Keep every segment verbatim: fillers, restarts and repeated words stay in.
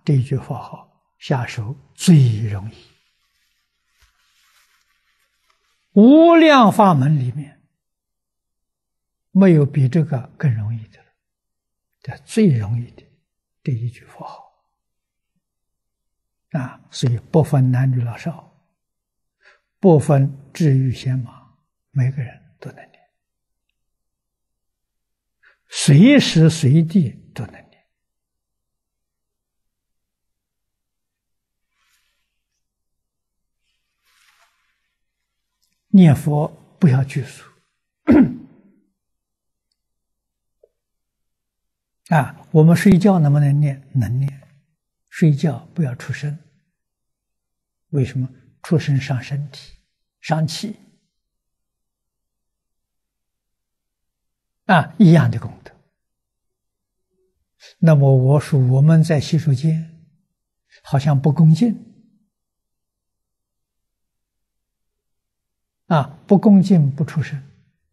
这一句佛号下手最容易。无量法门里面没有比这个更容易的了，这最容易的这一句佛号啊！所以不分男女老少，不分智愚贤盲，每个人都能念，随时随地都能念。念佛不要拘束啊！我们睡觉能不能念？能念。睡觉不要出声。为什么？出声伤身体，伤气啊，一样的功德。那么我说我们在洗手间好像不恭敬啊，不恭敬不出声，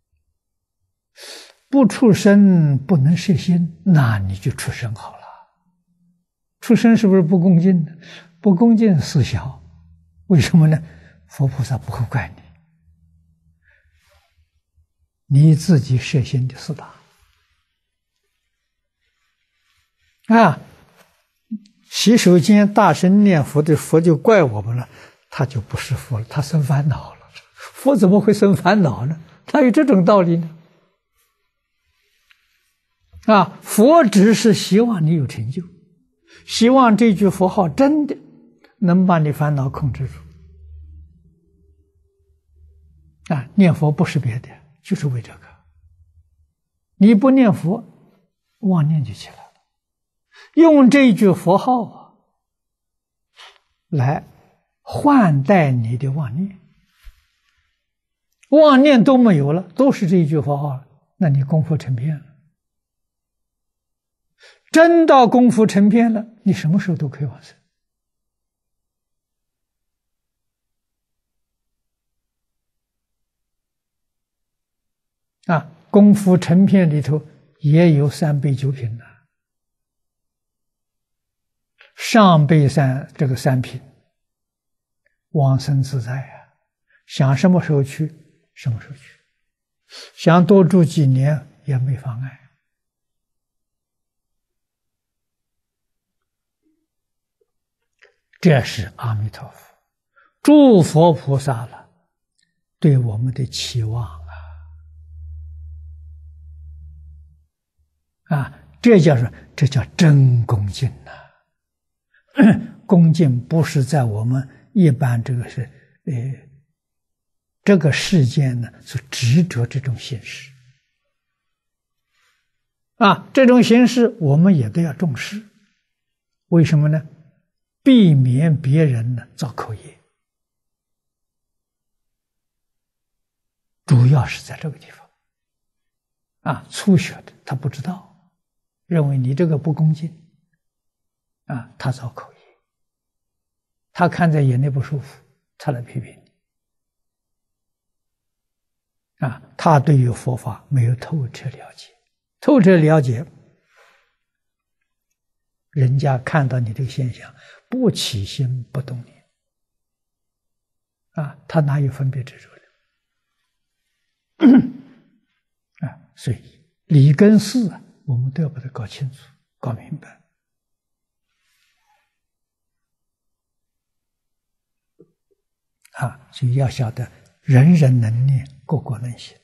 不出声不能摄心，那你就出声好了。出声是不是不恭敬呢？不恭敬事小，为什么呢？佛菩萨不会怪你，你自己摄心的事大啊！洗手间大声念佛的佛就怪我们了，他就不是佛了，他生烦恼了。佛怎么会生烦恼呢？哪有这种道理呢？啊，佛只是希望你有成就，希望这句佛号真的能把你烦恼控制住。啊，念佛不是别的，就是为这个。你不念佛，妄念就起来了。用这句佛号啊，来换代你的妄念。妄念都没有了，都是这一句佛号了，那你功夫成片了。真到功夫成片了，你什么时候都可以往生。啊，功夫成片里头也有三倍九品的，上辈三这个三品，往生自在啊，想什么时候去什么时候去，想多住几年也没妨碍。这是阿弥陀佛诸佛菩萨了对我们的期望啊！啊，这叫什么？这叫真恭敬呐、啊！恭敬不是在我们一般这个是呃这个世间呢所执着这种形式啊，这种形式我们也都要重视。为什么呢？避免别人呢造口业，主要是在这个地方啊。初学的他不知道，认为你这个不恭敬啊，他造口业，他看在眼里不舒服，他来批评你啊。他对于佛法没有透彻了解，透彻了解，人家看到你这个现象，不起心不动念啊，他哪有分别执着的啊？所以理跟事啊，我们都要把它搞清楚、搞明白啊。所以要晓得，人人能念，个个能行。